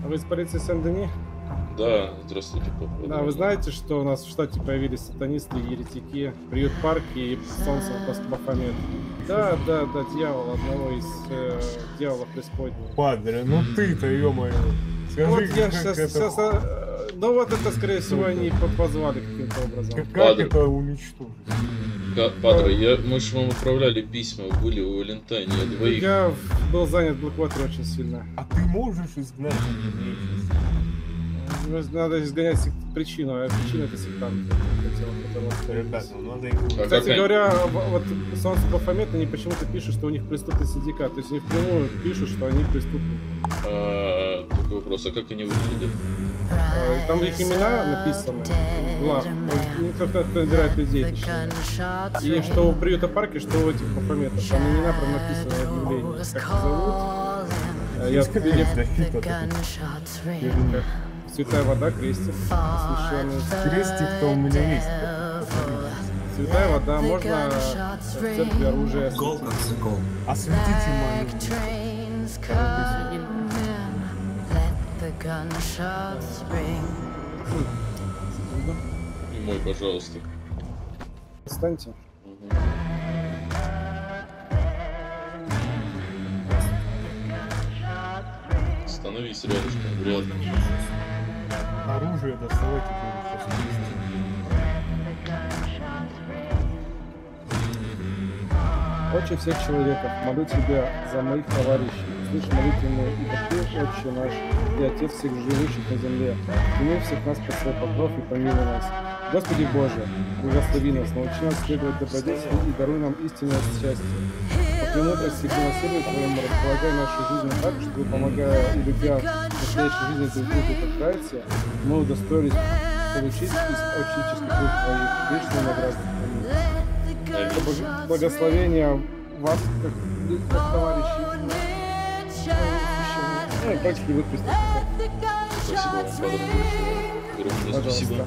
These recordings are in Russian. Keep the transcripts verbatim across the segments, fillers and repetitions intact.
Вы из полиции Сен-Дени? Да, здравствуйте, папа. Да, вы знаете, что у нас в штате появились сатанисты, еретики, приют парки и солнце Бафомет? Да, да, да, дьявол, одного из э, дьяволов преисподней. Падре, ну ты-то, ё-моё. Скажи, Вот я как сейчас, это... сейчас, э, ну вот это, скорее всего, они позвали каким-то образом. Как, как Падре. это уничтожить? Падре, я, мы же вам отправляли письма, вы были у Валентайне, я двоих. Я был занят в Блэквотере очень сильно. А ты можешь изгнать нечисть? Надо изгонять причину, а причина это сектанты. Ребята, ну надо их... А Кстати какая? говоря, вот солнце Бафомет, они почему-то пишут, что у них преступный синдикат. То есть они впрямую пишут, что они преступные. А, такой вопрос, а как они выглядят? А, Там их имена написаны. Глав. Никто кто набирает людей. И что у приюта парки, что у этих Бафометов. Там имена прям написаны в объявлении. Как их зовут? А, Я видел, как святая вода, крестик, освященный. Крестик-то у меня есть. Святая вода, можно в церкви оружие. Осветите мою. И мой, пожалуйста. Встаньте. Угу. Становись рядышком, вряд ли. Оружие доставайте сейчас. Отче всех человеков, молю Тебя за моих товарищей, слышь молитвенную, ибо Ты, Отче наш, и Отец всех живущих на земле, прими всех нас под свой покров и помилуй нас. Господи Боже, благослови нас, научи нас следовать добродетели и даруй нам истинное счастье. По премудрости и милосердию Твоему располагай нашу жизнь так, чтобы, помогая и любя в настоящей жизни друг друга как братья, мы удостоились получить из ученических рук Твоих вечную награду. Благословение вас, как, как товарищей. Ну и практики вы преступники. Спасибо вам, Падре, большое. Огромное спасибо.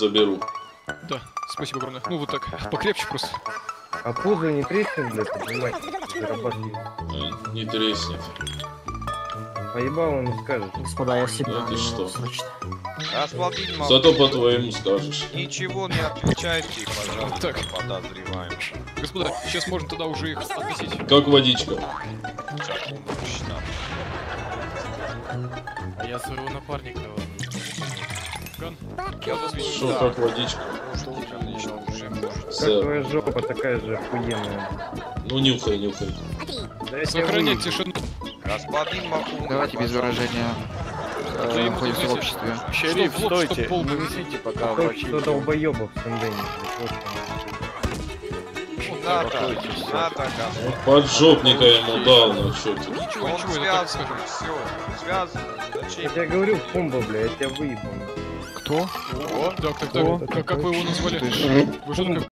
заберу. Да, спасибо огромное. Ну вот так, покрепче просто. А пузо не треснет, блядь, понимаете? Зарабатывает. Э, Не треснет. Поебало не скажешь. Господа, я себя Да ты что? срочно. Господин Мак, Зато по-твоему скажешь. ничего не отвечайте, пожалуйста, Так. подозреваем. Господа, сейчас можно тогда уже их относить. Как водичка? Секунду, считаю. А я своего напарника. Ган, Я засвечу. Что, Да. как водичка? Можете, отлично, уже можете. Как Сэр, твоя жопа такая же охуенная. ну нюхай, нюхай. Да я тебя сохранять выебу. тишину. Господин Макун, Давайте без выражения. Да ему Находимся в тут обществе. Шериф, Чтоб в лоб, чтоб стойте, пол не был. несите пока Только врачи. что долбоебов в Сендене. Надо, Успокойтесь, всё. надо, господин. Поджопника ему дал, ну чё ты. Ничего, Он ничего, я так связан, скажу. все, связан. Я Зачем? тебе говорю, пумба, бля, я тебя выебу. Кто? Так, так, Кто? так. Как, как вы его назвали? Ты ж- Вы что, как